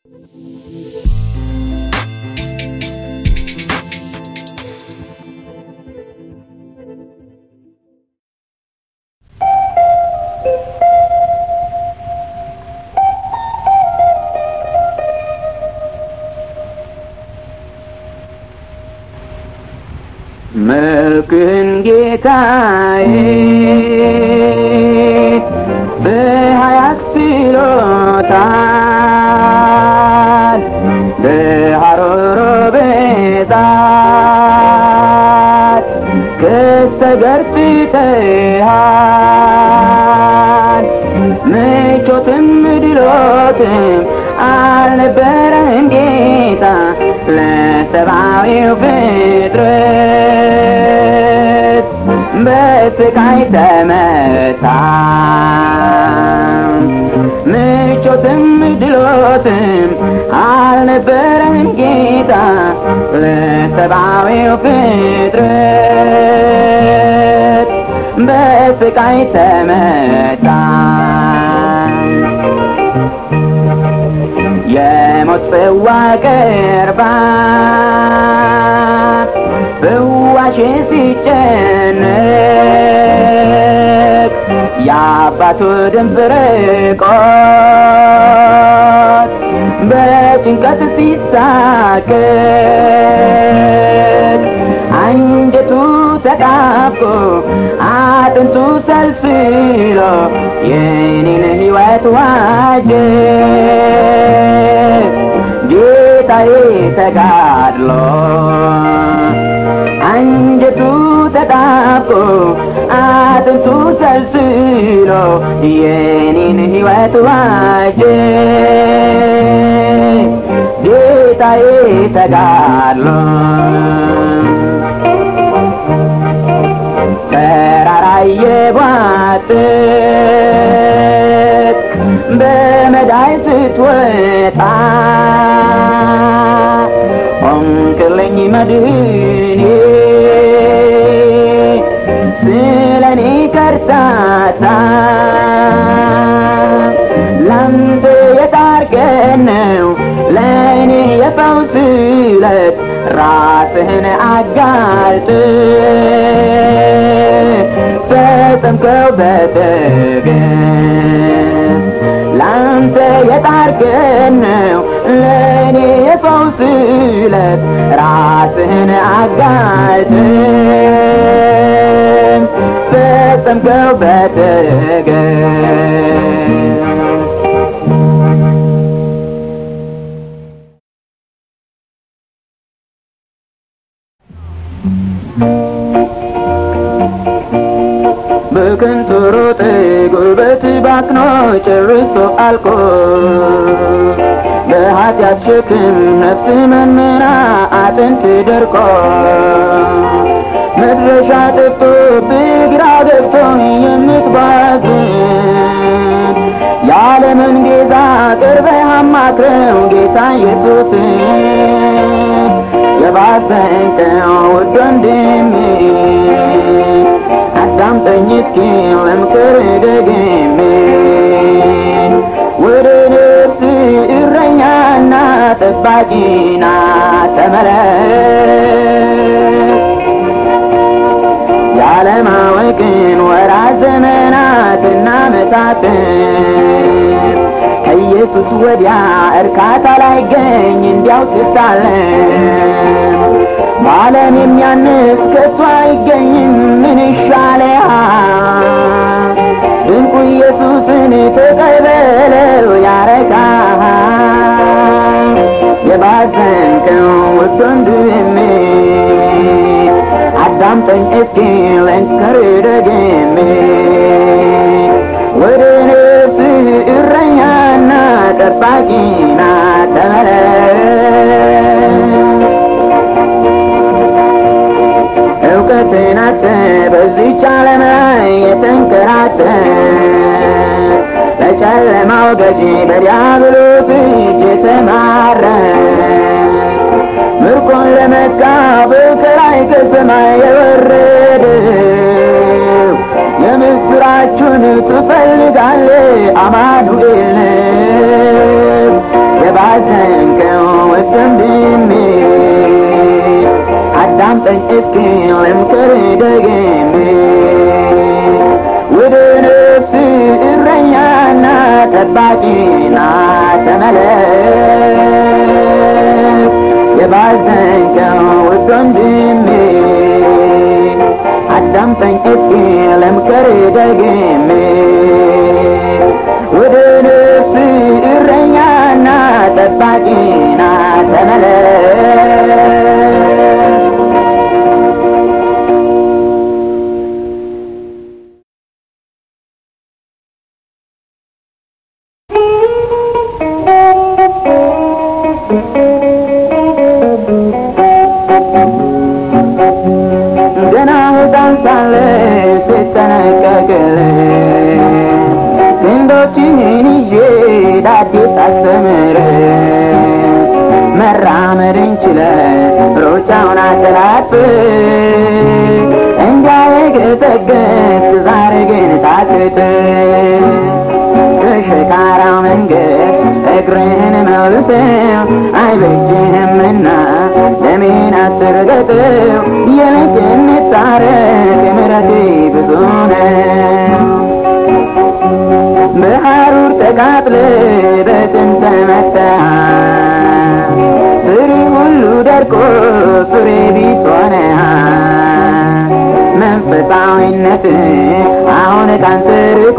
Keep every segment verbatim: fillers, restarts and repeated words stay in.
መልክን ጌታዬ በሃያት ስሎታል በሐሩር በእሳት ከስተገርጥተሃል ምቾትም ድሎትም አልነበረም ጌታ ለሰብአዊው ፍጥረት በስቃይ ተመታ ምቾትም ድሎትም አልነበረም ጌታ ለሰብአዊው ፍጥረት በስቃይ ተመታ የሞት ጽዋ ቀርባ በዋሽ ሲጨነቅ የአባቱ ድምፅ ርቆት በጭንቀት ሲሳቀቅ አንጀቱ ተጣብቆ አጥንቱ ሰልስሎ የኔን ሕይወት ዋጀ ጌታዬ ተጋድሎ አንጀቱ ተጣብቆ አጥንቱ ሰልስሎ የኔን ሕይወት ዋጀ ጌታዬ ተጋድሎ ተራራዬ ቧጥጥ በመዳይ ስትወጣ ሆንክልኝ መድህኔ ስለኔ ከርታታ ላንተ የታርገን ነው ለእኔ የፈውስ ዕለት ራስህን አጋልጥ ፈጸምከው በትዕግስት ላንተ የታርገን ነው ለእኔ የፈውስ ዕለት ራስህን አጋልጥ ፈጸምከው በትዕግስት በከንቱ ሮጠ ጉልበት ባክኖ ጨርሶ አልቆ በኃጢአት ሸክም ነፍስ መንምና አጥንት ደርቆ መድረሻ ጠፍቶ ግራ ገብቶ የምትባዝን የዓለምን ጌታ ቅርበህ አማክረው ጌታ ኢየሱስን የባሰንከው ውድ ወንድሜ አዳምጠኝ እስኪ ልምከር ደግሜ ወደ ነፍስ እረኛና ጠባቂና ተመለስ ያለማወቅን ወራት ዘመናትና ዓመታትን ከኢየሱስ ወዲያ እርካታ ላይገኝ እንዲያው ትታለም በዓለም የሚያንስ ከቶ አይገኝም ምን ይሻለሃል ድንቁ ኢየሱስን ተቀበለው ያረካሃል የባዘንከው ውድ ወንድሜ አዳምጠኝ እስኪ ልንገር ደግሜ ወደ ነፍስ እረኛና ጠባቂና ተመለስ እውቀትን አጥተህ በዚህች ዓለም ላይ የተንከራተት በጨለማው ገዢ በዲያብሎስ እጅ የተማረክ ምርኮን ለመካፈል ከላይ ከሰማይ የወረደው የምስራቹን ትፈልጋለህ አማኑኤል የባዘንከው ወንድሜ አዳምጠኝ እስኪ ልምከር ደግሜ ወደ ነፍስ እረኛና ጠባቂና ተመለስ የባዘንከው ወንድሜ አዳምጠኝ እስኪ ልምከር ደግሜ ወደ ነፍስ እረኛና ጠባቂና ተመለስ ገና ሕፃን ሳለህ ስትጠነቀቅልህ ክንዶችህን ይዤ ዳዴ ሳስተምርህ መራመድ እንችለህ ሩጫውን አደላድፈህ እንዳይገሰግስ ዛሬ ግን ታክተህ ከሸካራው መንገድ እግርህን መልሰህ አይበጅህምና ለምን አትርገጠው የልጅነት ታሪክ ምሕረቴ ብዙ ነው በሐሩር ተቃጥለህ በጥም ተመትተሃል ፍሬ ሁሉ ደርቆ ፍሬ ቢስ ሆነሃል መንፈሳዊነትህ አሁን ካንተ ርቆ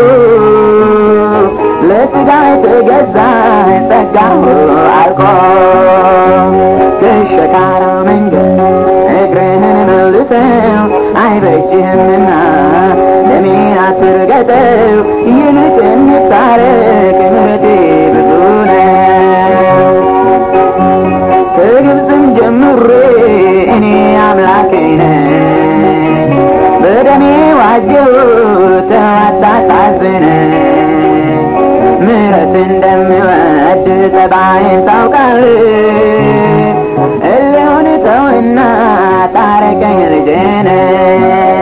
ለሥጋ የተገዛ ጸጋህ አልቆ ከሸካራው መንገድ እግርህን መልሰው አይበጅህምና ለምን አትርገጠው ይልቅ እንታረቅ ምሕረቴ ብዙ ነው ከግብፅም ጀምሬ እኔ አምላክህ ነኝ በደሜ ዋጀሁት አታሳዝነኝ ምሕረት እንደምወድ ጠባይን ታውቃለህ እልሁን ተውና ታረቀኝ ልጄ ነኝ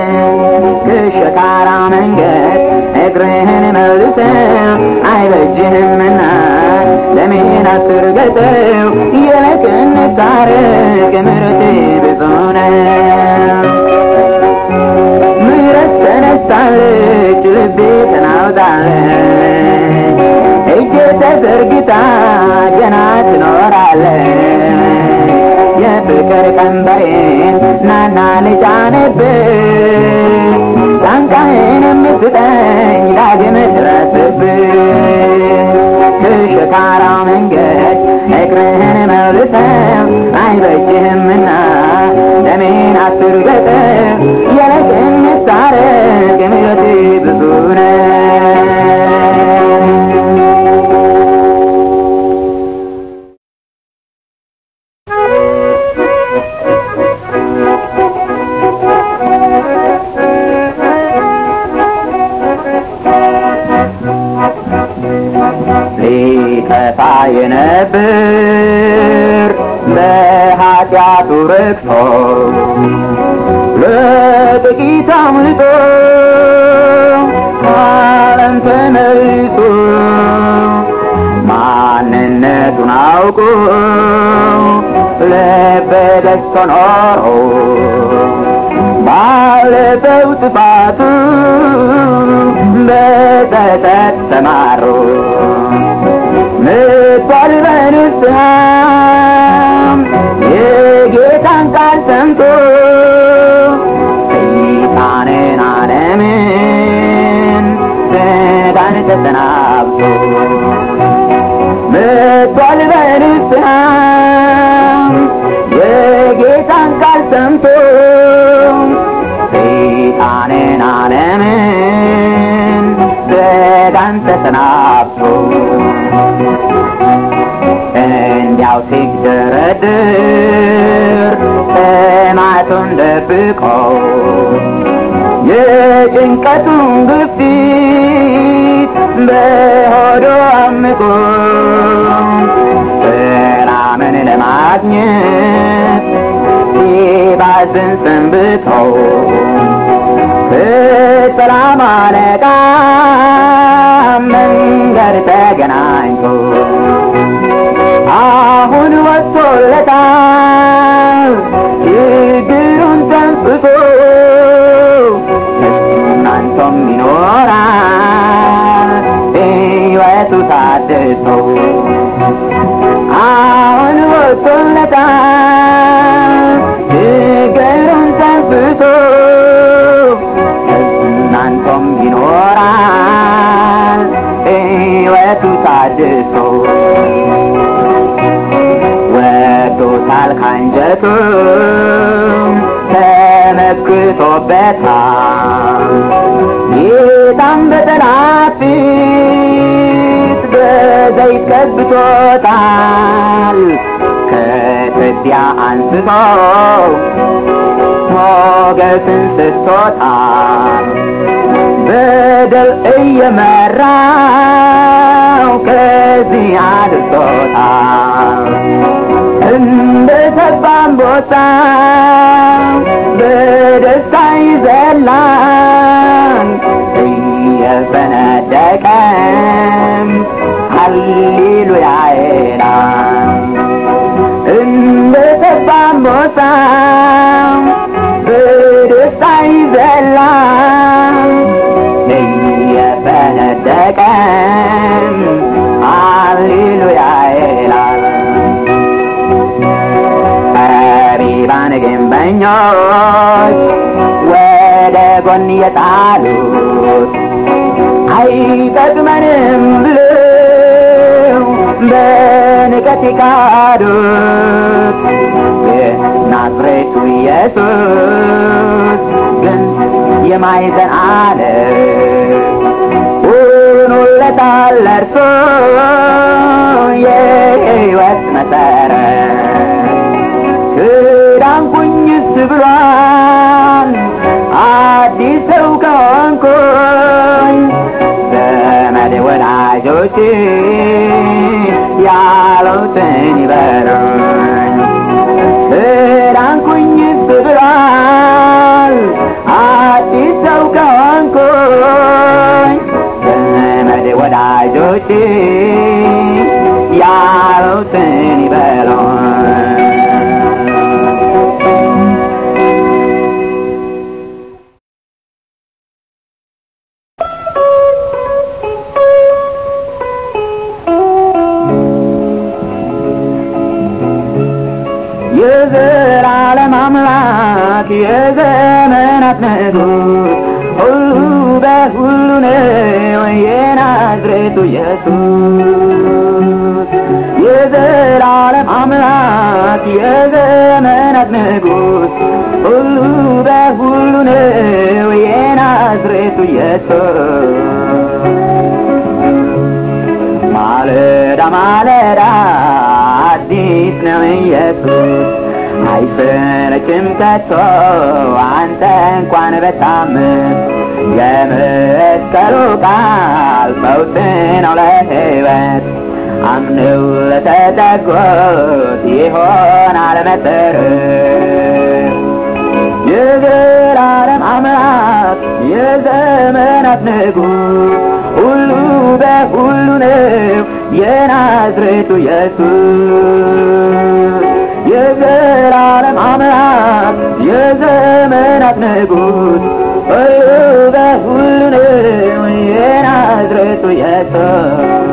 ከሸካራ መንገድ እግርህን መልሰው አይበጅህምና ለምን አትርገጠው ይልቅ እንታረቅ ምሕረቴ ብዙ ነው ምሕረት ተነሳለች ልቤ ተናውጣለች እጄ ተዘርግታ ገና ትኖራለች የፍቅር ቀንበሬን ናና ልጫንብህ ጫንቃዬንም ስጠኝ ዳግም ድረስብህ ከሸካራው መንገድ እግርህን መልሰው አይበጅህምና ለምን አትርገጠው ይልቅ እንታረቅ ምሕረቴ ብዙ ነው ሊጠፋ የነበር በኃጢአቱ ረክሶ ለጥቂት አምልጦ ዓለም ተመልሶ ማንነቱን አውቆ ልበ ደስታ ኖሮ ባለፈው ጥፋቱ በጸጸት ተማሮ መጥቷል በንስሐ የጌታን ቃል ሰምቶ ሰይጣንን ዓለምን ሥጋን ተሰናብቶ መጥቷል በንስሐ የጌታን ቃል ሰምቶ ሰይጣንን ዓለምን ሥጋን ተሰናብቶ እንዲያው ሲግደረድር ሰማዕቱን ደብቆ የጭንቀቱን ግፊት በሆዱ አምቆ ሰላምን ለማግኘት ሲባዝን ሰንብቶ ከሰላም አለቃ መንገድ ተገናኝቶ ቃል ካንጀቱ ተመክቶበታል ጌታም በጠላት ፊት በዘይት ቀብቶታል ከትቢያ አንስቶ ሞገስን ሰጥቶታል በደል እየመራው ከዚህ አድርሶታል እንደ ሰባ አንበሳ በደስታ ይዘላል እየፈነደቀም ሃሌሉያ ይላል እንደ ሰባ አንበሳ በደስታ ይዘላል እየፈነደቀም ሃሌሉያ ይላል ጠቢባን ግንበኞች ወደ ጎን የጣሉት አይጠቅመንም ብለው በንቀት የካዱት የናዝሬቱ ኢየሱስ ግን የማይዘን ዓለት ሆኖለታል ለእርሱ የሕይወት መሠረት ክዳንኩኝስ ብሏል አዲስ ሰው ከሆንኩኝ ዘመድ ወዳጆቼ ያሉትን ይበሉኝ ክዳንኩኝስ ብሏል አዲስ ሰው ከሆንኩኝ ዘመድ ወዳጆቼ ያሉትን ይበሉኝ የዘላለም አምላክ የዘመናት ንጉሥ ሁሉ በሁሉ ነው የናዝሬቱ ኢየሱስ የዘላለም አምላክ የዘመናት ንጉሥ ሁሉ በሁሉ ነው የናዝሬቱ ኢየሱስ ማለዳ ማለዳ አዲስ ነው ኢየሱስ አይሰለችም ከቶ አንተ እንኳን በታምር የመስቀሉ ቃል ፈውስ ነው ለሕይወት አምነው ለተጠጉት ይሆናል መሰረት የዘላለም አምላክ የዘመናት ንጉሥ ሁሉ በሁሉ ነው የናዝሬቱ ኢየሱስ የዘላለም አምላክ የዘመናት ንጉሥ ሁሉ በሁሉ ነው የናዝሬቱ ኢየሱስ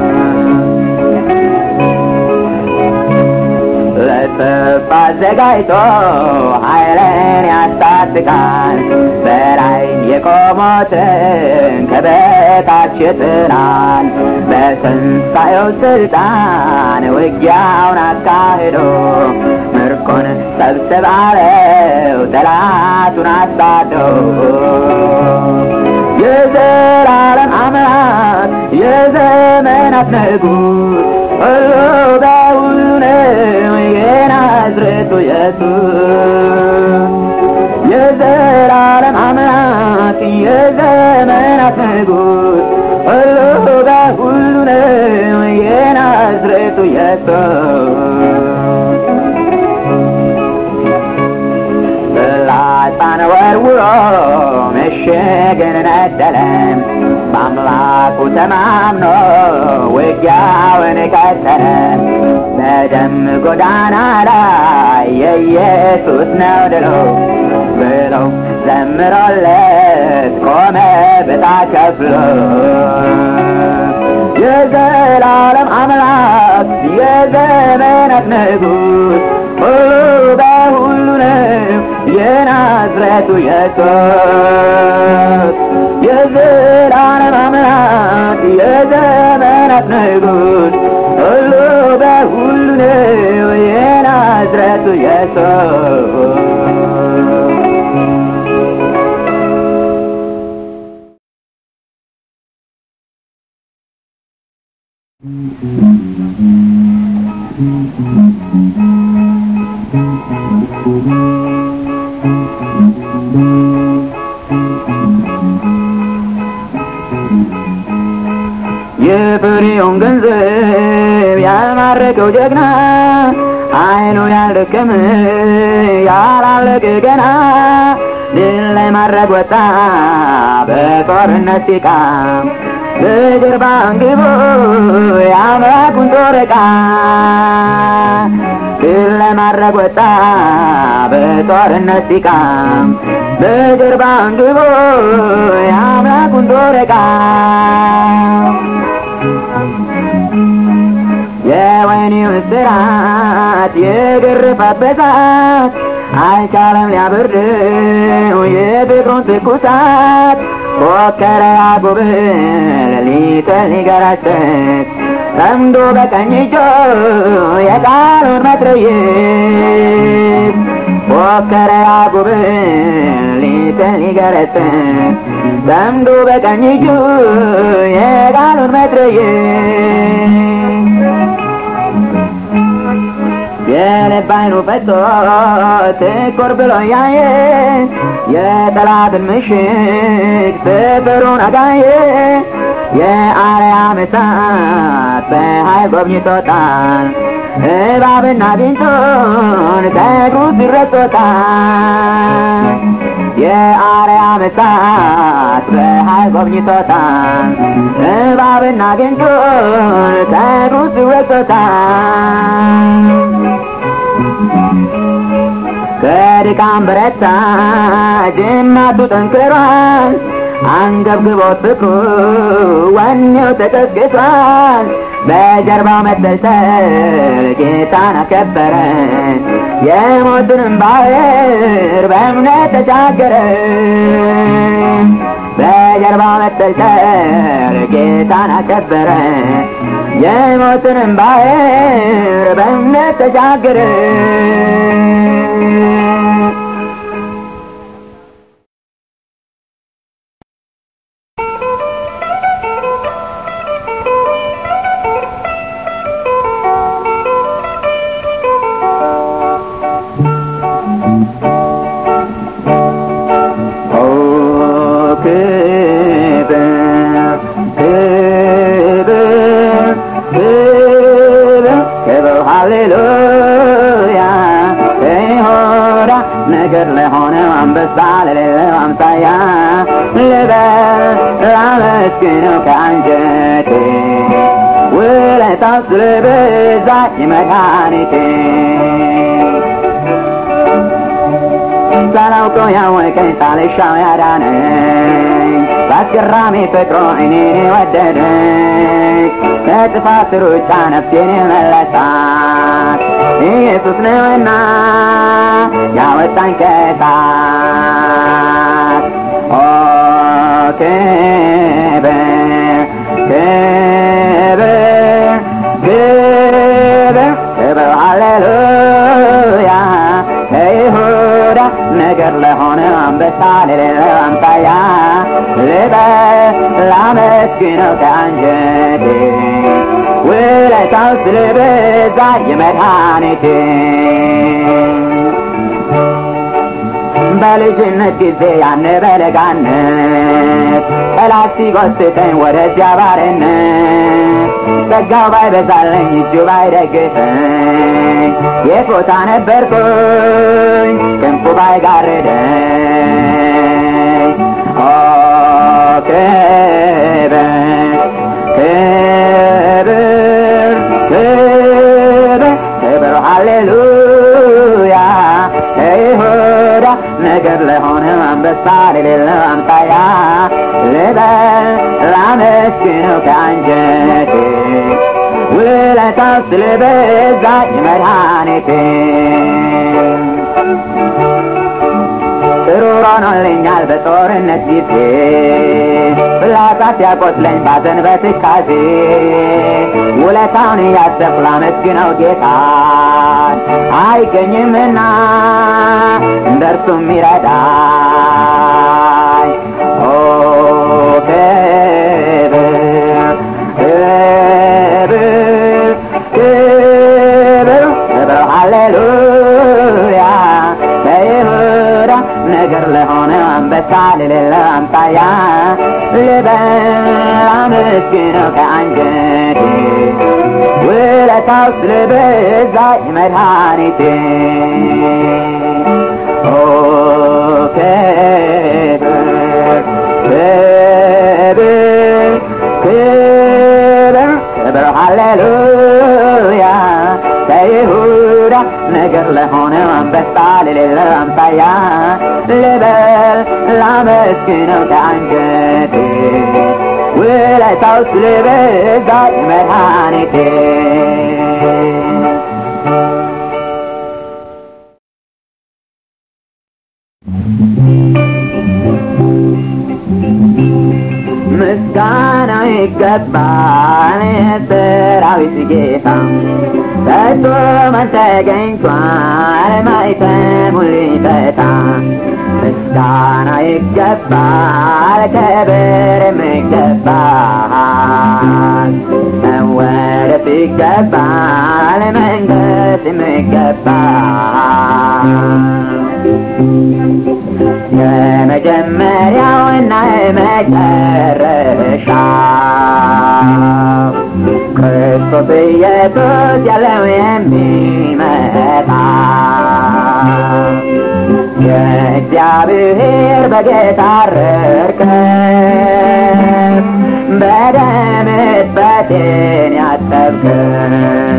ለሰልፍ አዘጋጅቶ ኃይልን ያስታጥቃል በላይ የቆሙትን ከበታች ይጥላል በትንሣኤው ስልጣን ውጊያውን አካሂዶ ምርኮን ሰብስብ አለው ጠላቱን አሳዶ የዘላለም አምላክ የዘመናት ንጉሥ ሁሉ በሁሉ ነው የናዝሬቱ ኢየሱስ የዘላለም አምላክ የዘመናት ንጉሥ ሁሉ በሁሉ ነው የናዝሬቱ ኢየሱስ ፍላጻን ወርውሮ ምሽግን ነደለም በአምላኩ ተማምኖ ውጊያውን ቀጠለ በደም ጎዳና ላይ የኢየሱስ ነው ድሉ ብለው ዘምሮለት ቆመ በታች ከፍሎ የዘላለም አምላክ የዘመናት ንጉሥ ሁሉ በሁሉ ነው የናዝሬቱ ኢየሱስ የዘላለም አምላክ የዘመናት ንጉሥ ሁሉ በሁሉ ነው የናዝሬቱ ይድረሱ ኢየሱስ የፍሬውን ገንዘብ ያልማረከው ጀግና አይኑ ያልደከመ ያላለቀ ገና ድል ላይ ማድረግ ወጣ በጦርነት ሲቃ በጀርባ አንግቦ የአምላኩን ጦር ዕቃ ድል ላይ ማድረግ ወጣ በጦርነት ሲቃ በጀርባ አንግቦ የአምላኩን ጦር ዕቃ የወህኒው እስራት የግርፋት ብዛት አይቻለም ሊያበርደው የፍቅሩን ትኩሳት ፎከረ ያዕቆብ ሌሊቱን ሊገረጥጥ ጠምዶ በቀኝ እጁ የቃሉን መትረየስ ፎከረ ያዕቆብ ሌሊቱን ሊገረጥጥ ጠምዶ በቀኝ እጁ የቃሉን መትረየስ የልብ አይኑ ፈቶ ትኩር ብሎ ያየ የጠላትን ምሽግ ስፍሩን አጋየ የአርያም እሳት በኃይል ጎብኝቶታል እባብና ጊንጡን ከእግሩ ስር ረግጦታል የአርያም እሳት በኃይል ጎብኝቶታል እባብና ጊንጡን ከእግሩ ስር ረግጦታል ከድካም በረታ ጅማቱ ጠንክሯል አንገብግቦት ፍቅሩ ወኔው ተቀስቅሷል በጀርባው መተልተል ጌታን አከበረ የሞትንም ባህር በእምነት ተሻገረ በጀርባው መተልተል ጌታን አከበረ የሞትንም ባህር በእምነት ተሻገረ ነገር ለሆነ አንበሳ ለሌለው አምሳያ ልበል ላመስግነው ከአንጀቴ ውለታው ስለበዛ የመድኃኒቴ ሳላውቀው ያወቀኝ ሳልሻው ያዳነኝ በአስገራሚ ፍቅሩ እኔን የወደደኝ ከጥፋት ሩጫ ነፍሴን የመለሳት ኢየሱስ ነውና ያወጣኝ ከእሳት ኦ ክብር ክብር ክብር ክብር ሃሌሉያ ከይሁዳ ነገር ለሆነ አንበሳ ለሌለው አምሳያ ልበል ላመስግነው ከአንጀቴ ውለታው ስለበዛ የመድኃኒቴ በልጅነት ጊዜ ያን በለጋነት ጠላት ሲጎትተኝ ወደዚያ ባርነት ጸጋው ባይበዛልኝ እጁ ባይደግፈኝ የት ቦታ ነበርኩኝ ክንፉ ባይጋርደኝ ኦ ክብር ክብር ክብር ክብር ሃሌሉያ ከይሁዳ ነገር ለሆነ አንበሳ ለሌለው አምሳያ ልበል ላመስግነው ከአንጀቴ ውለታው ስለበዛ የመድኃኒቴ ብሩር ሆኖልኛል በጦርነት ጊዜ ፍላጻት ያቆስለኝ ባዘን በትካዜ ውለታውን እያሰብኩ ላመስግነው ጌታ አይገኝምና እንደርሱም ይረዳኝ ኦ ክብር ክብር ክብር ክብር ሃሌሉያ ለይሁዳ ነገር ለሆነ አንበሳ ለሌለ አምሳያ ልበል አመስግነው ከአንጀቴ ውለታው ስለበዛ መድኃኒቴ ኦ ክብር ክብር ክብር ክብር ሃሌሉያ ለይሁዳ ነገር ለሆነ አንበሳ ለሌለ አምሳያ ልበል ላመስግነው ከአንጀቴ ውለታው ስለበዛ መድኃኒቴ ምስጋና ይገባል የሰራዊት ጌታ ከቶ ማን ተገኝቷል ማኅተሙን ሊፈታ ምስጋና ይገባል ክብርም ይገባል መወደስ ይገባል መንገስም ይገባል የመጀመሪያውና የመጨረሻው ክርስቶስ ኢየሱስ ያለው የሚመጣ የእግዚአብሔር በጌታ ረድከን በደም እጥበቴን ያጠብከን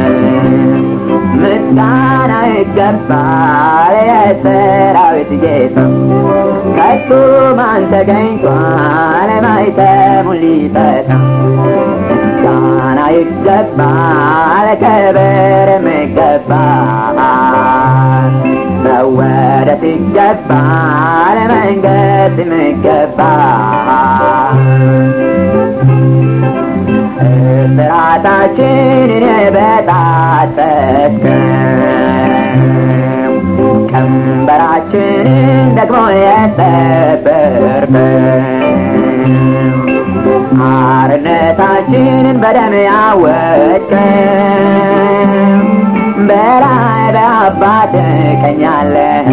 ምስጋና ይገባል የሰራዊት ጌታ ከቶ ማን ተገኝቷል ማኅተሙን ሊፈታ ምስጋና ይገባል ክብርም ይገባል መወደስ ይገባል መንገስም ይገባል እስራታችንን የበጣጠስከው ቀንበራችንን ደግሞ የሰበርከው አርነታችንን በደም ያወጥከው በላይ በአባት ቀኝ ያለህ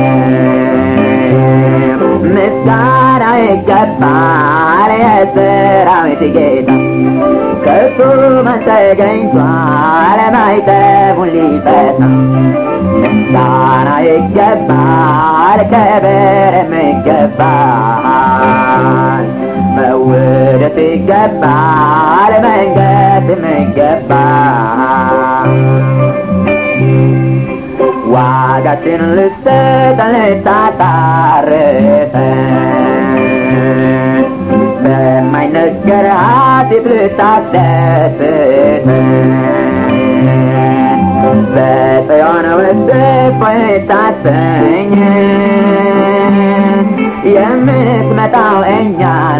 ምስጋና ይገባል የሰራዊት ጌታ ከቶ ማን ተገኝቷል ማኅተሙን ሊፈታ ምስጋና ይገባል ክብርም ይገባል መወደስ ይገባል መንገስም ይገባል ዋጋችን ልትሰጠን ልታሳርፈን በማይነገር ሐሴት ልታስደስተን በጽዮን ውስጥ እፎይ ልታሰኘን የምትመጣው እኛን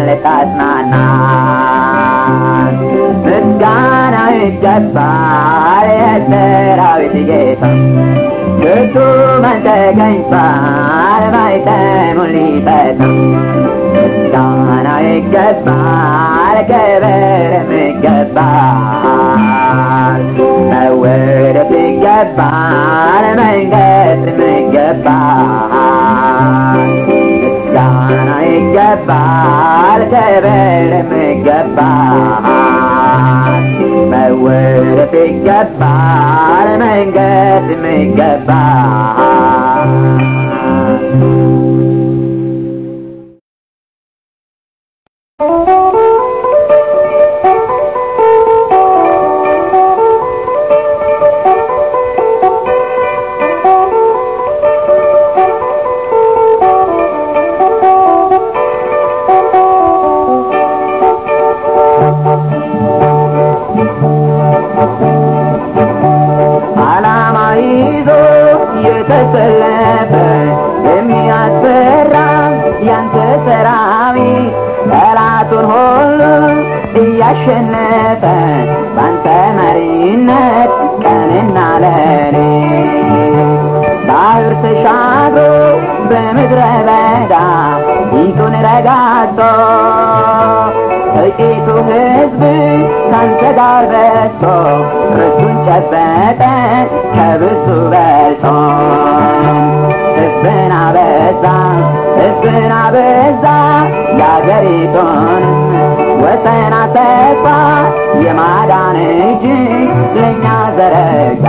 ልታጽናናን ምስጋና ይገባል የሰራዊት ጌታ ከቶ ማን ተገኝቷል ማኅተሙን ሊፈታ ምስጋና ይገባል ክብርም ይገባል መወደስ ይገባል መንገስም ይገባል ምስጋና ይገባል ክብርም ይገባል መወደስ ይገባል መንገስም ይገባል የተሰለፈ የሚያስፈራ እያሸነፈ ባንተ መሪነት ቀንና ሌሊት ባህር ተሻግሮ በምድረ በዳ ፊቱን ረጋግጦ ጥቂቱ ሕዝብ ካንተ ጋር በዝቶ ርስቱን ጨበጠ ከብዙ በልጦ ሕዝብን አበዛ ሕዝብን አበዛ የአገሪቱንም ወሰን አሰፋ የማዳን እጅ ለእኛ ዘረጋ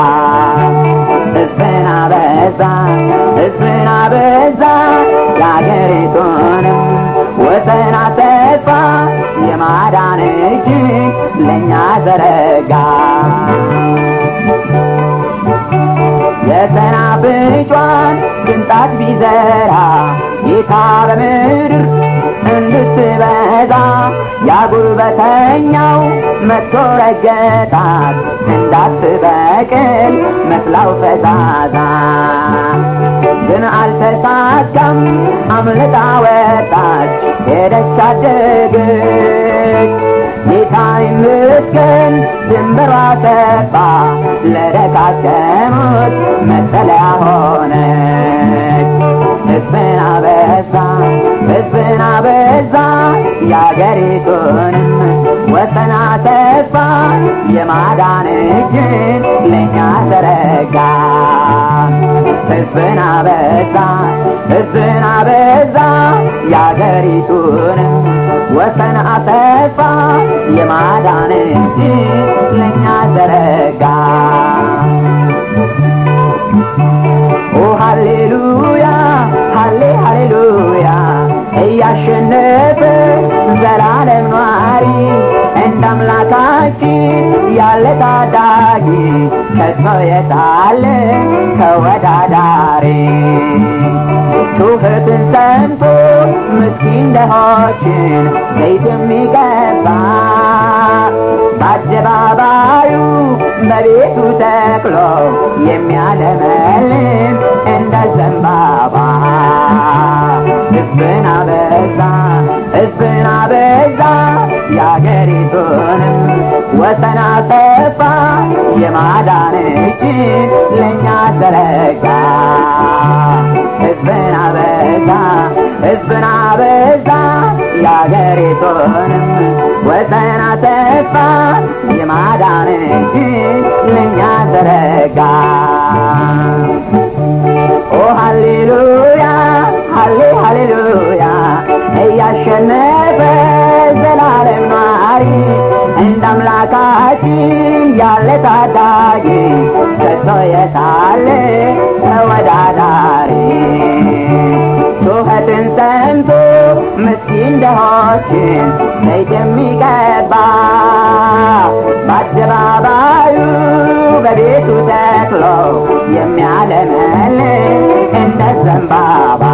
ሕዝብን አበዛ ሕዝብን አበዛ የአገሪቱንም ወሰን አሰፋ የማዳን እጅ ለእኛ ዘረጋ የሰናፍጯን ቅንጣት ቢዘራ ጌታ በምድር እንድትበዛ ያጉልበተኛው መጥቶ ረገጣት እንዳትበቅል መስላው ፈዛዛ ግን አልተሳካም አምልጣ ወጣች ሄደች አደገች ጌታ ይመስገን ድንበሯ ሰፋ ለደካከሙት መጠለያ ሆነች ሕዝብን አበዛ ሕዝብን አበዛ የአገሪቱንም ወሰን አሰፋ የማዳን እጅን ለእኛ ዘረጋ ሕዝብን አበዛ ሕዝብን አበዛ የአገሪቱንም ወሰን አሰፋ የማዳን እጅን ለእኛ ዘረጋ ኦ ሃሌሉያ ሃሌ ሃሌሉያ እያሸነፈ ዘላለም ኗሪ እንደ አምላካችን ያለ ታዳጊ ከቶ የታለ ተወዳዳሪ ጩኸትን ሰምቶ ምስኪን ድሆችን ዘይት የሚቀባ በአደባባዩ በቤቱ ተክሎ የሚያለመልም እንደ ዘንባባ ሕዝብን አበዛ ሕዝብን አበዛ የአገሪቱንም ወሰን አሰፋ የማዳን እጅን ለእኛ ዘረጋ ሕዝብን አበዛ ሕዝብን አበዛ የአገሪቱንም ወሰን አሰፋ የማዳን እጅን ለእኛ ዘረጋ ኦ ሃሌሉያ ሃሌ ሃሌሉያ እያሸነፈ ዘላለም ኗሪ እንደ አምላካችን ያለ ታዳጊ ከቶ የታለ ተወዳዳሪ ጩኸትን ሰምቶ ምስኪን ድሆችን ዘይት የሚቀባ በአደባባዩ በቤቱ ተክሎ የሚያለመልም እንደ ዘንባባ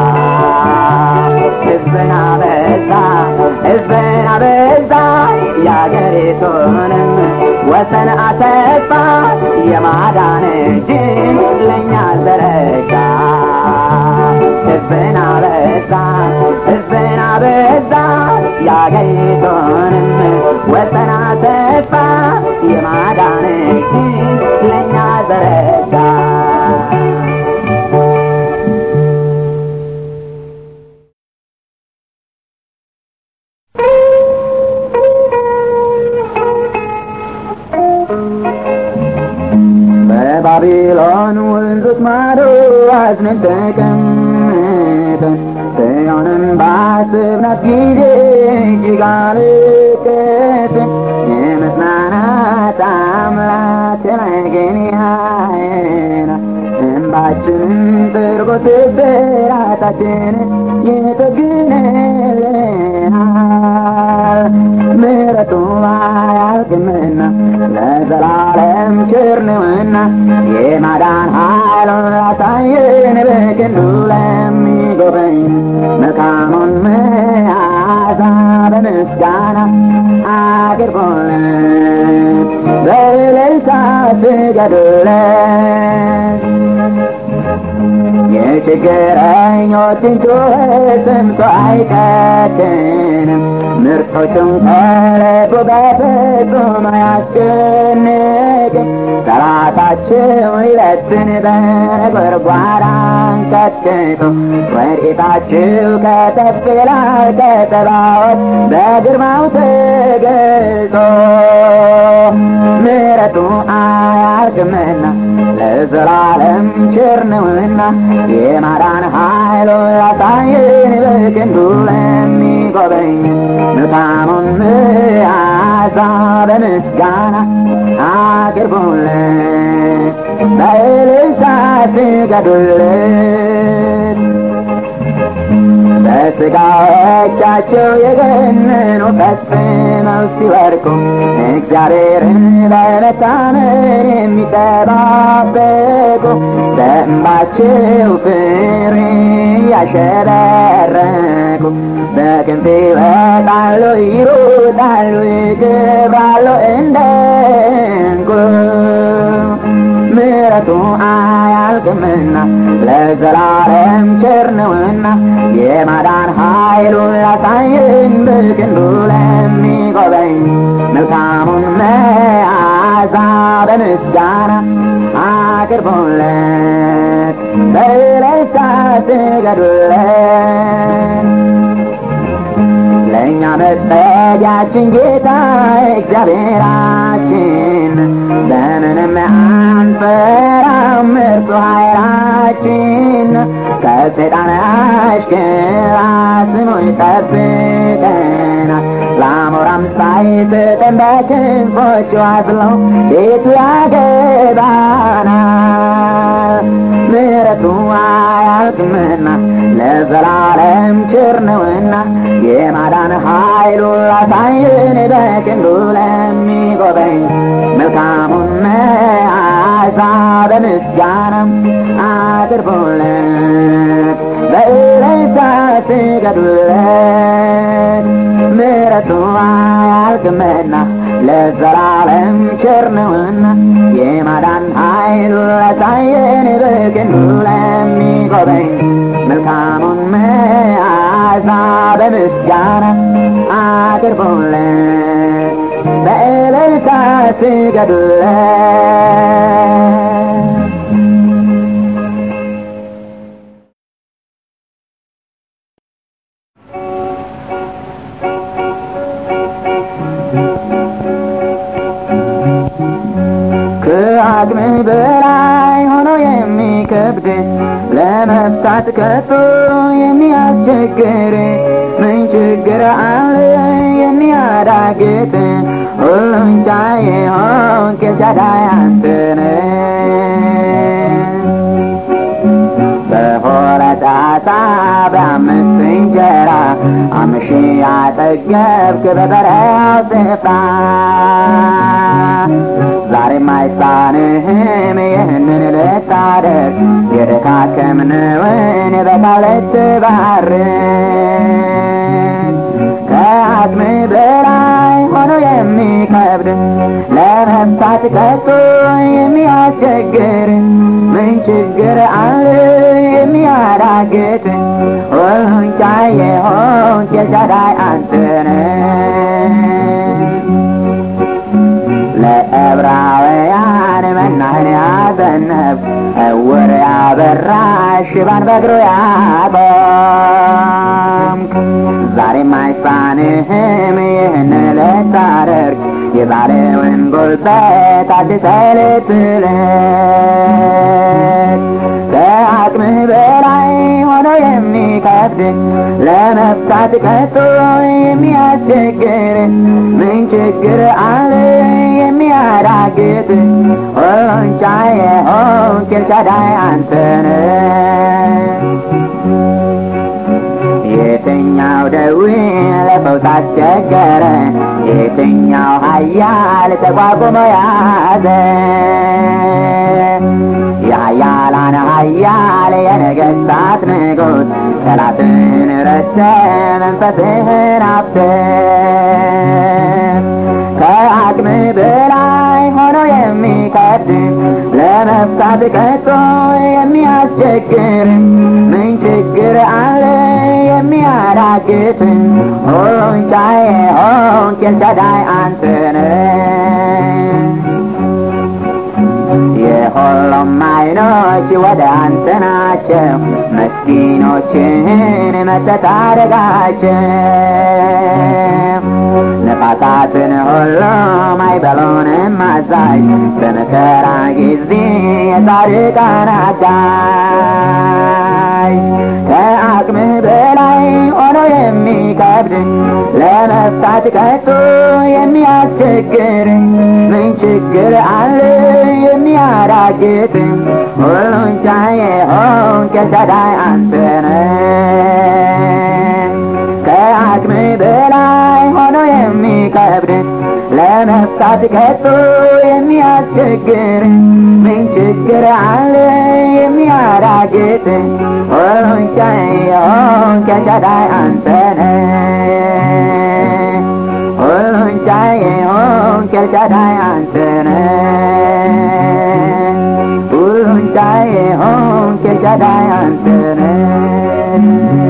ሕዝብን አበዛ ሕዝብን አበዛ የአገሪቱንም ወሰን አሰፋ የማዳን እጅን ለእኛ ዘረጋ ሕዝብን አበዛ ሕዝብን አበዛ የአገሪቱንም ወሰን አሰፋ የማዳን እጅን ለእኛ ዘረጋ በባቢሎን ወንዞች ማዶ አዝነን ተቀምጠን ጽዮንን ባሰብናት ጊዜ እጅግ አለቀስን የመጽናናት አምላክ ተመስገን እንባችንን ጠርጎ ስብራታችንን ይጠግንልናል ምሕረቱ አያልቅምና ለዘላለም ቸር ነውና የማዳን ኃይሉን ላሳየን በክንዱ ለሚጎበኝ መልካሙን መዓዛ በምስጋና አቅርቡለት በእልልታ ስገዱለት የችግረኞችን ጩኸት ሰምቶ አይጨክንም ምርጦቹን ቀልቦ በፍጹም አያስጨንቅም ጠላታቸው ይበትን በነጎድጓድ አንቀጥቅጦ ወዴታችሁ ከተፍ ይላል ከጸባዖት በግርማው ተገልጾ ምሕረቱ አያልቅምና ለዘላለም ቸር ነውና የማዳን ኃይሉ ያሳየን በክንዱ ለሚጎበኝ መልካሙን መዓዛ በምስጋና አቅርቡለት በእልልታ ስገዱለት በሥጋዎቻቸው የገነኑ ፈጽመው ሲወድቁ እግዚአብሔርን በመታመን የሚጠባበቁ በእንባቸው ፍሬ ያሸበረቁ በክንፍ ይወጣሉ ይሮጣሉ ይክብራሉ እንደ ዕንቁ ምሕረቱ አያልቅምና ለዘላለም ቸር ነውና የማዳን ኃይሉን ያሳየን በክንዱ ለሚጎበኝ መልካሙን መዓዛ በምስጋና አቅርቡለት በእልልታ ስገዱለት ለእኛ መጠጊያችን ጌታ እግዚአብሔራችን በምንም አንፈራም እርሱ ኃይላችን ከሰይጣን አሽከር አስሞ ይጠብቀናል ለአሞራም ሳይሰጠን በክንፎቹ አዝሎ ቤቱ ያገባናል ምሕረቱ አያልቅምና ለዘላለም ቸር ነውና የማዳን ኃይሉ ያሳየን በክንዱ ለሚጎበኝ መልካሙን መዓዛ በምስጋና አቅርቡለት በእልልታ ስገዱለት ምሕረቱ አያልቅምና ለዘላለም ቸር ነውና የማዳን ኃይሉ ያሳየን በክንዱ ለሚጎበኝ መልካሙን መዓዛ በምስጋና አቅርቡለት በእልልታ ስገዱለት ከአቅም በላይ ሆኖ የሚከብድ ለመፍታት ከቶ የሚያስቸግር ምን ችግር አለ የሚያዳግት ሁሉን ቻይ የሆንክ ኤልሻዳይ አንተ ነህ በሁለት ዓሣ በአምስት እንጀራ አምሺ ያጠገብክ በበረሃው ስፍራ ዛሬም አይሳንህም ይህንን ልታደርግ የደካከምነውን በቃል ልትባርክ ከአቅም በላይ ሆኖ የሚከብድ ለመፍታት ከቶ የሚያስቸግር ምን ችግር አለ የሚያዳግት ሁሉን ቻይ የሆንክ ኤልሻዳይ አንተ ነህ ለዕብራውያን መናህን ያዘነብክ ዕውር ያበራህ ሽባን በእግሩ ያቆምክ ዛሬም አይሳንህም ይህንን ልታደርግ የዛሬውን ጉልበት አድሰህ ልትልክ ከአቅምህ በላይ ሆኖ የሚከብድ ለመፍታት ከቶ የሚያስቸግር ምን ችግር አለ የሚያዳግት ሁሉን ቻይ የሆንክ ኤልሻዳይ አንተ ነህ የትኛው ደዌ ለፈውስ አስቸገረ የትኛው ኃያል ተቋቁሞ ያዘ የኃያላን ኃያል የነገሥታት ንጉሥ ጠላትን ረስተህ መንፈስህን አፍስስ ከአቅምህ በላይ ሆኖ የሚከብድ ለመፍታት ከቶ የሚያስቸግር ምን ችግር አለ የሚያዳግት ሁሉን ቻይ ሆንክ ኤልሻዳይ አንተ ነህ የሁሉም ዓይኖች ወደ አንተ ናቸው መስኪኖችን መተታረጋቸው ነፋሳትን ሁሉ ማዕበሉንም አዛዥ በመከራ ጊዜ የጻድቃን አጋዥ ከአቅምህ በላይ ሆኖ የሚከብድ ለመፍታት ከቶ የሚያስቸግር ምን ችግር አለ የሚያዳግት ሁሉን ቻይ ሆንክ ኤልሻዳይ አንተ ነህ ከአቅምህ በላይ ሆኖ የሚከብድ ለመፍታት ከቶ የሚያስቸግር ምን ችግር አለ የሚያዳግት ሁሉን ቻይ ሆንክ ኤልሻዳይ አንተ ነህ ሁሉን ቻይ ሆንክ ኤልሻዳይ አንተ ነህ ሁሉን ቻይ ሆንክ ኤልሻዳይ አንተ ነህ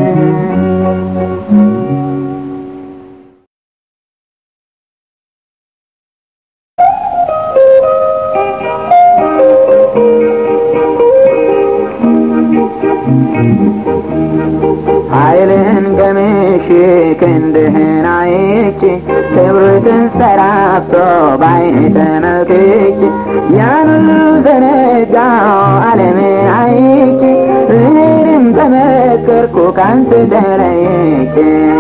ኃይልን ገምሼ ክንድህን አይቼ ክብርህን ሰራፍቶ ባይኔ ተመልክቼ ያን ሁሉ ዘነጋው ዓለምን አይቼ ልሄድም ተመከርኩ ካንተ ተለይቼ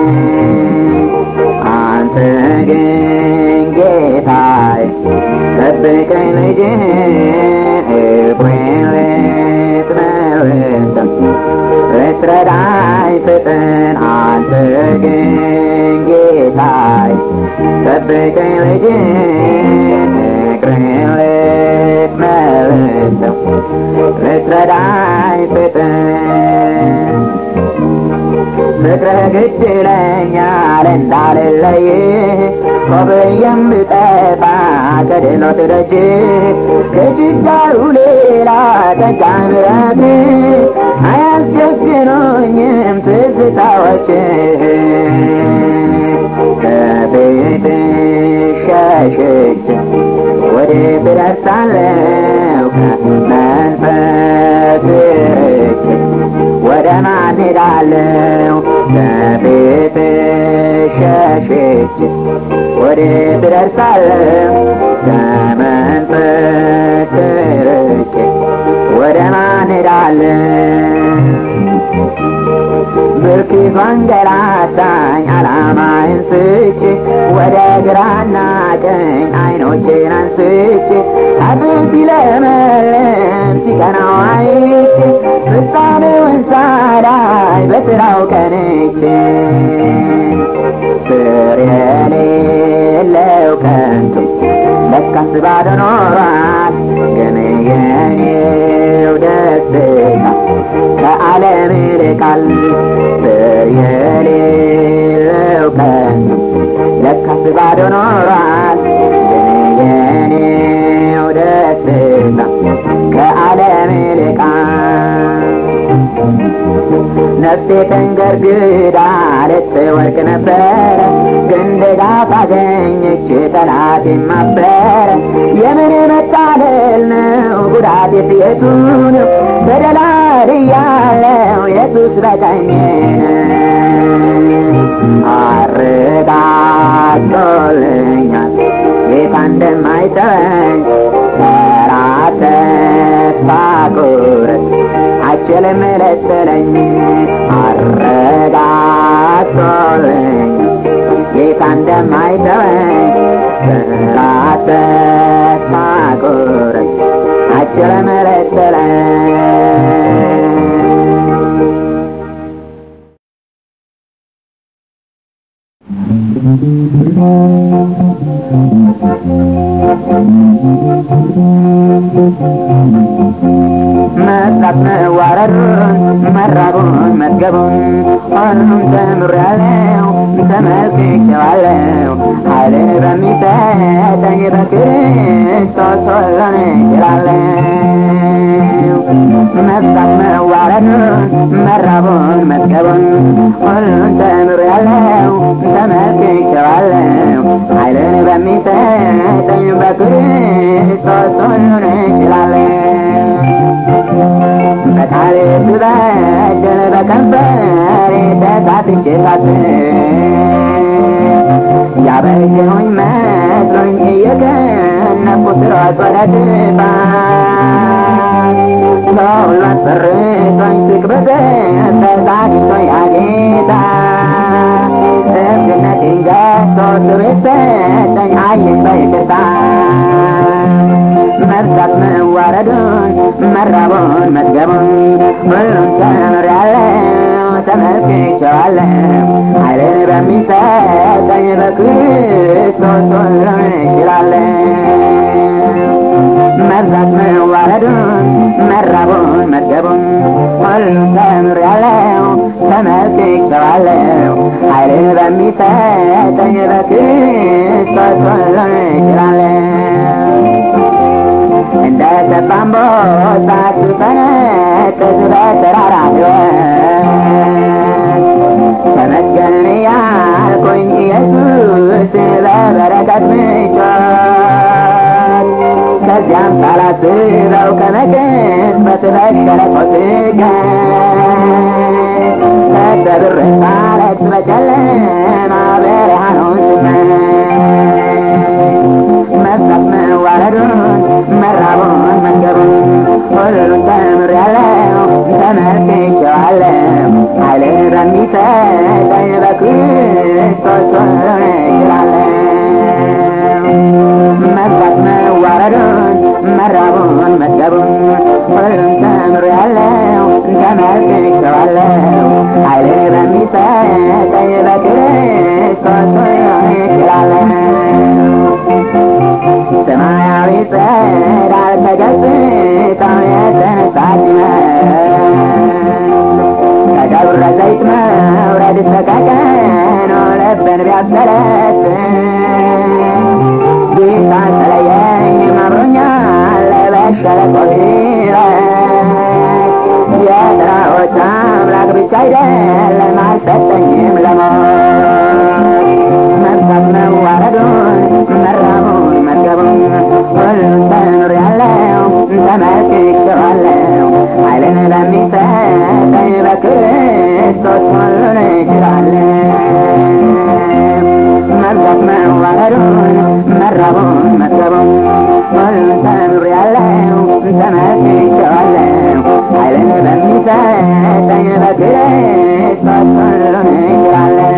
አንተ ግን ጌታዬ ጠብቀኝ ልጅህን እግሬን ልትመልስ ልትረዳኝ ፍጥን አንተ ግን ጌታዬ ጠብቀኝ ልጅህን እግሬን ልትመልስ ልትረዳኝ ፍጥን ፍቅርህ ግድ ይለኛል እንዳልለይህ ኮብዬም ብጠፋ ከድሎት ደጅ ከችጋሩ ሌላ ጸጋ ምሕረትህ አያስቸግሩኝም ትዝታዎችህ ከቤትህ ሸሽቼ ወዴት እደርሳለሁ ከመንፈስህ ርቄ ወደ ማን ሄዳለሁ ከቤትህ ሸሽቼ ወዴት እደርሳለሁ ከመንፈስህ ርቄ ወደ ማን ሄዳለሁ ብርኪቱ አንገላታኝ ዓላማዬን ስቼ ወደ ግራና ቀኝ ዓይኖቼን አንስቼ አጥንት ሲለመልም ሲቀናው አይቼ ፍጻሜውን ሳላይ በሥራው ቀንቼ ፍሬ የሌለው ከንቱ ለካስ ባዶ ኖሯል ግን የኔው ደስታ ከዓለም ይልቃል ፍሬ የሌለው ከንቱ ለካስ ባዶ ኖሯል ግን የኔው ደስታ ከዓለም ይልቃል ነፍሴ ተንገርግዳ ልትወድቅ ነበረ ግን ድጋፍ አገኘች ጠላቴም አበረ የምን መታደል ነው ጉዳቴስ የቱ ነው በደላድያለሁ ኢየሱስ በቀኜ ነው አረጋግጦልኛል ጌታ እንደማይተወኝ ራስ ተስፋ ቁረጥ አችልም ልትለኝ አረጋግጦልኛል ጌታ እንደማይተወኝ ራስ ተስፋ ቁረጥ አችልም ልትለኝ መስራት መዋረዱን መራቡን መጥገቡን ሁሉም ተምሬያለሁ ተመልክቼዋለሁ ኃይል በሚሰጠኝ በክርስቶስ ሁሉን እችላለሁ መብዛት መዋረዱን መራቡን መጥገቡን ሁሉን ተምሬያለሁ ተመልክቼዋለሁ ኃይልን በሚሰጠኝ በክርስቶስ ሁሉን እችላለሁ በቃሌ ስበድል በከንፈሬ ተሳስቼ ሳስብ ያበጀሁኝ መስሎኝ እየገነፍኩ ስሮጥ ወደ ጥፋት ሰውን አስፈርቶኝ ስቅበዘብ ተሳስቶኝ አጌታ እብድነቴን ገዝቶ ስቤት ሰጠኝ አየኝ በይቅርታ መብዛት መዋረዱን መራቡን መጥገቡን ሁሉን ተምሬያለሁ ተመልክቼዋለሁ ኃይልን በሚሰጠኝ በክርስቶስ ሁሉን እችላለሁ መብዛት መዋረዱን መራቡን መጥገቡን ሁሉን ተምሬያለሁ ተመልክቼዋለሁ ኃይልን በሚሰጠኝ በክርስቶስ ሁሉን እችላለሁ እንደ ሰባም ቦታ ስፈነጥዝ በተራራ ሕይወት ተመስገን ያልኩኝ ኢየሱስ በበረከት ምንጮት ከዚያም ሳላስበው ከመቅጽበት በሸለቆ ስገድ ተሰብሬ ሳለቅስ በጨለማ ብርሃኑን ስመኝ መብዛት መዋረዱን መራቡን መጥገቡን ሁሉን ተምሬያለሁ ተመልክቼዋለሁ ኃይልን በሚሰጠኝ በክርስቶስ ሁሉን እችላለሁ መብዛት መዋረዱን መራቡን መጥገቡን ሁሉን ተምሬያለሁ ተመልክቼዋለሁ ኃይልን በሚሰጠኝ በክርስቶስ ሁሉን እችላለሁ ሰማያዊ ጸዳል ተገጽታው የተነሳች ከደብረ ዘይት መውረድ ሰቀቀን ልብን ቢያሰለስት ጌታ ተለየኝ አብሮኛል በሸለቆ ሲረት የጥራዎች አምላክ ብቻ አይደለም አልሰጠኝም ለሞት መብዛት መዋረዱን መራቡን መጥገቡን ሁሉን ተምሬያለሁ ተመልክቼዋለሁ ኃይልን በሚሰጠኝ በክርስቶስ ሁሉን እችላለሁ መብዛት መዋረዱን መራቡን መጥገቡን ሁሉን ተምሬያለሁ ተመልክቼዋለሁ ኃይልን በሚሰጠኝ በክርስቶስ ሁሉን እችላለሁ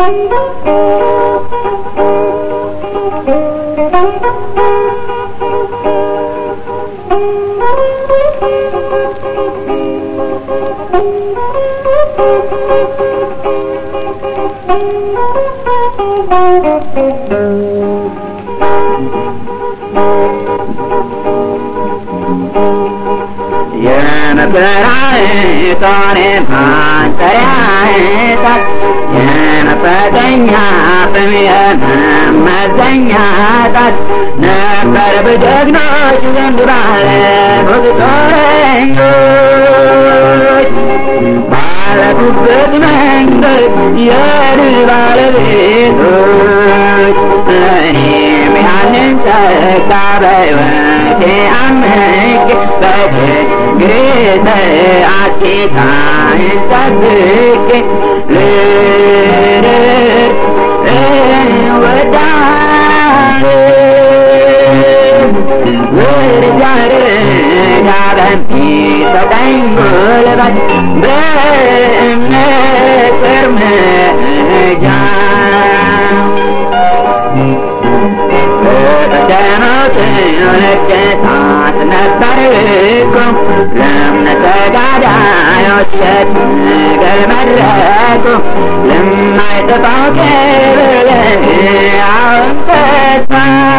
የመከራዬ ጦኔ ማንጠሪያዬ ጣት የመፈተኛ ፍም የመመዘኛ ጣት ነበር በጀግኖች ዘንድ ባለፉት ጦረኞች ባለፉበት መንገድ የድል ባለቤቶች እኔም ያንን ጸጋ በሕይወቴ አምቄ በችግሬ ሰዓት ጌታዬን ጠብቄ ልኖር እወዳለሁ። ወደዚያ ደረጃ በሚሰጠኝ ጉልበት በእምነት እርምጃ በቀደሙት ነገሥታት ነበር እኮ ለእምነት ተጋዳዮች የትግል መድረኩ ለማይጠፋው ክብር ለሕያው ተስፋ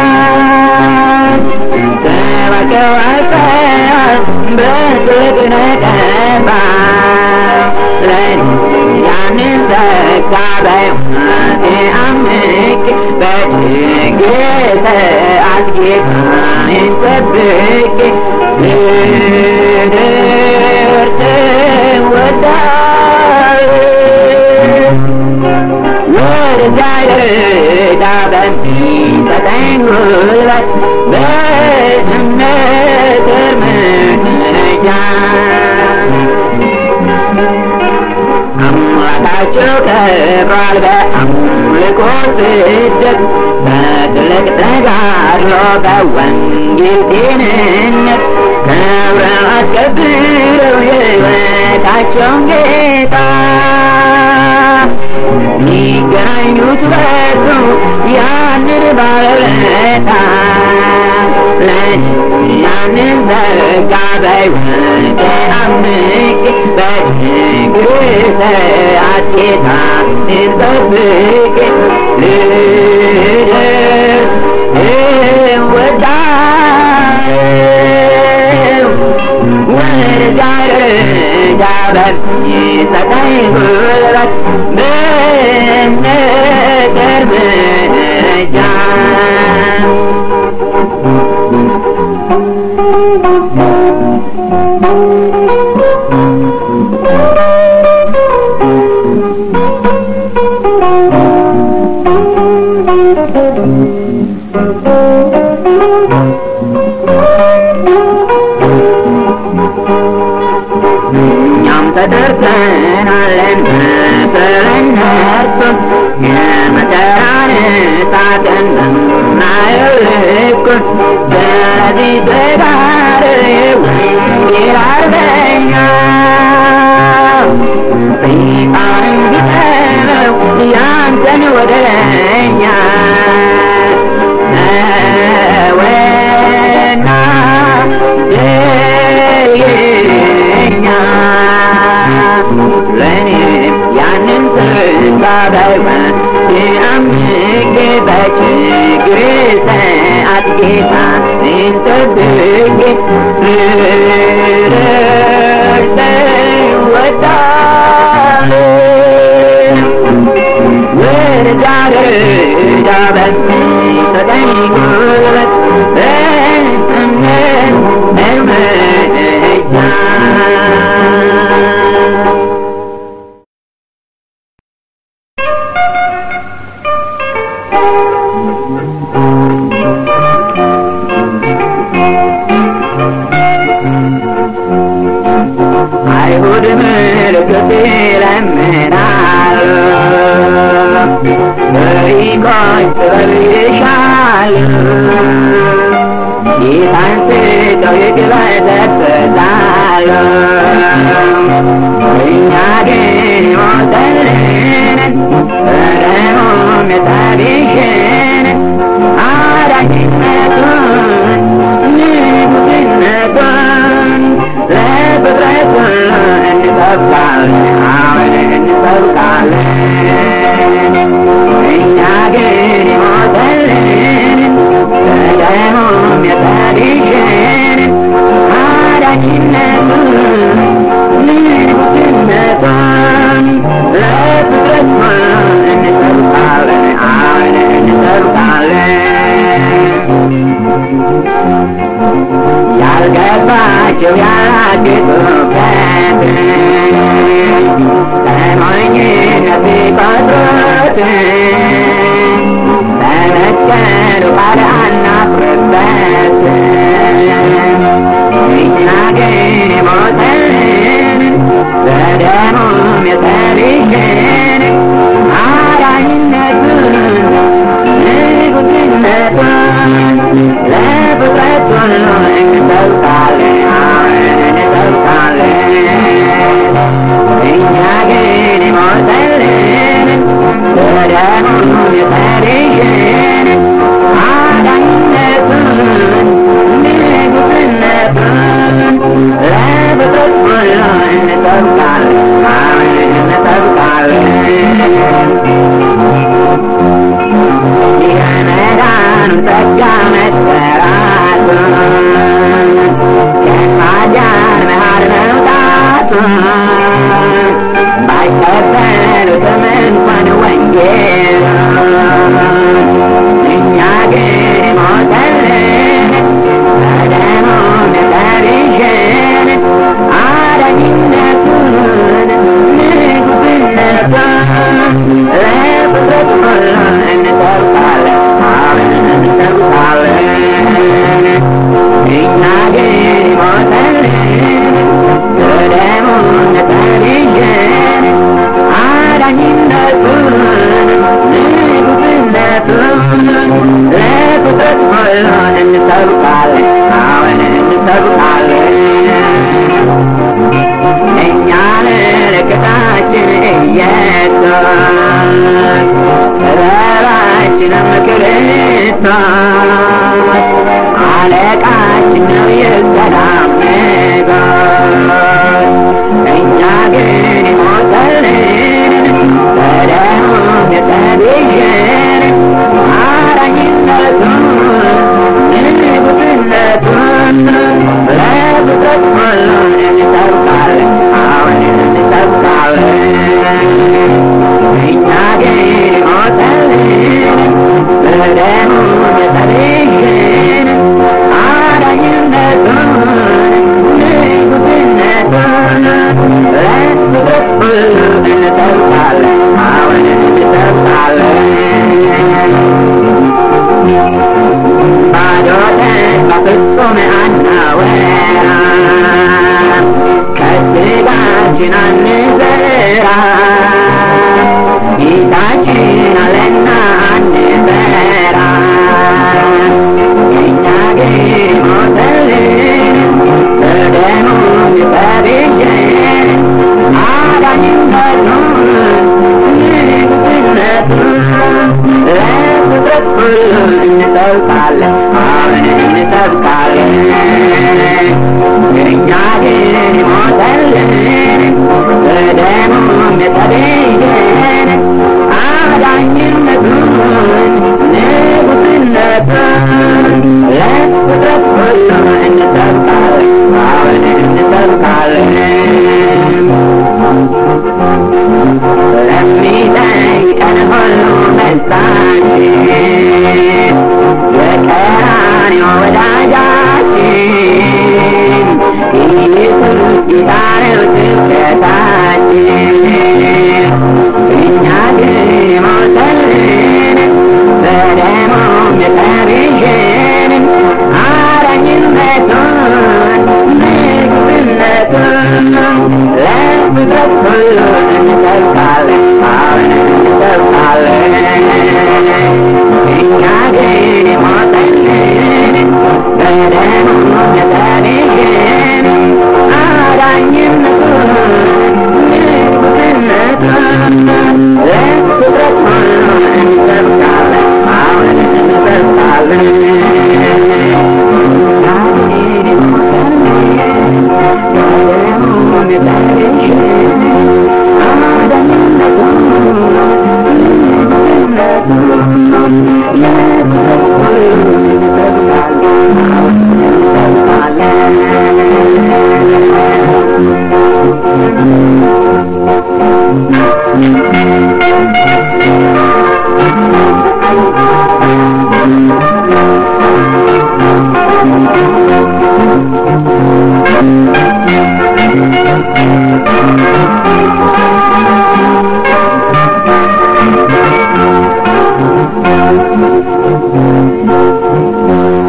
ተባርከዋል በትልቅ ነቀፋ ለእኔ ያንን ጸጋ በሕይወቴ አምቄ በችግሬ ሰዓት ጌታዬን ጠብቄ ልደርስ እወዳለሁ። ወደዚያ ደረጃ በሚሰጠኝ ጉልበት በእምነት እርምጃ አምላካቸው ከብሯል በአምልኮ ስደት በትልቅ ተጋድሎ በወንጌል ጤንነት ክብርን አስከብረው የሕይወታቸውን ጌታ ሚገናኙት በሱ ያንን ባለውለታ ለእኔ ያንን ጸጋ በሕይወቴ አምቄ በችግሬ ሰዓት ጌታዬን ጠብቄ ልደርስ እወዳለሁ። ወደዚያ ደረጃ በሚሰጠኝ ጉልበት በእምነት እርምጃ እኛም ተጠርተናለን መሰለነርሱ የመከራን እሳት እንደምናየው ልክ ስለዚህ ተጋድዬ ወንጌል አርበኛ ሰይጣን እንዲጠለው ያንተን ወደኛ ነውና የኛ ለእኔም ያንን ጸጋ በሕይወቴ አምቄ በችግሬ ሰዓት ጌታዬን ጠብቄ ልደርስ እወዳለሁ። ወደዚያ ደረጃ በሚሰጠኝ ጉልበት በእምነት እርምጃ አይሁድ ምልክት ይለምናሉ በሪቆች ጥበብ ይሻሉ ጌታን ስተው ይቅበዘበዛሉ እኛ ግን ሞተንን በደሙም የታደገን አዳኝነቱን ንጉሥነቱን ለፍጥረት ሁሉ እንሰብካለን አሁን እንሰብካለን። እኛ ግን የሞተልን በደሙም የታደገን አዳኝነቱን ንጉሥነቱን ለፍጥረት ሁሉ እንሰብካለን አሁን እንሰብካለን። ያልገባቸው ያላገጡበት በሞኝነት ሲቆጥሩት በመስቀሉ ቃል አናፍርበት። እኛ ግን የሞተልን በደሙም የተቤዠን አዳኝነቱን ንጉሥነቱን ለፍጥረት ሁሉ እንሰብካለን እንሰብካለን። እኛ ግን የሞተልን በደሙም የተቤዠን አዳኝነቱን ንጉሥነቱን ለፍጥረት ሁሉ እንሰብካለን እንሰብካለን። የመዳኑን ጸጋ መሰራቱን ከማዳን መሃል መውጣቱን ባይቀበሉትም እንኳን ወንጌሉን እኛ ግን ሞተልን በደሙም የተቤዠን አዳኝነቱን ንጉሥነቱን ለፍጥረት ሁሉ እንሰብካለን አሁን እንሰብካለን። እኛ ግን ሞተልን በደሙም የተቤዠን አዳኝነቱን ንጉሥነቱን ለፍጥረት ሁሉ እንሰብካለን አሁን እንሰብካለን። እኛ ምልክታችን ኢየሱስ ጥበባችንም ክርስቶስ አለቃችን ነው የሰላም ንጉሥ። እኛ ግን የሞተልን በደሙም የተቤዠን አዳኝነቱን ንጉሥነቱን ለፍጥረት ሁሉ እንሰብካለን አሁን እንሰብካለን። እኛ ግን የሞተልን በደሙም የተቤዠን አዳኝነቱን ንጉሥነቱን ለፍጥረት ሁሉ እንሰብካለን አሁን እንሰብካለን። ባዶ ተስፋ ፍጹም አናወራም ከሥጋችን አንዘራም ጌታችን አለና አንፈራም። እኛ ግን ሞተልን በደሙም የተቤዠን አዳኝነቱን ንጉሥነቱን ለፍጥረት ሁሉ እንሰብካለን አሁን እንሰብካለን። እኛ ግን ሞተልን በደሙም የተቤዠን አዳኝነቱን ንጉሥነቱን ለፍጥረት ሁሉ እንሰብካለን አሁን እንሰብካለን። ለሚጠይቀን ሁሉ መልሳችን የቀራንዮ ወዳጃችን ኢየሱስ ጌታ ነው ስብከታችን። እኛ ግን የሞተልን በደሙም የተቤዠን አዳኝነቱን ንጉሥነቱን ለፍጥረት ሁሉ እንሰብካለን አሁን እንሰብካለን። እኛ ግን የሞተልን በደሙም የተቤዠን አዳኝነቱን ንጉሥነቱን ለፍጥረት ሁሉ Thank you.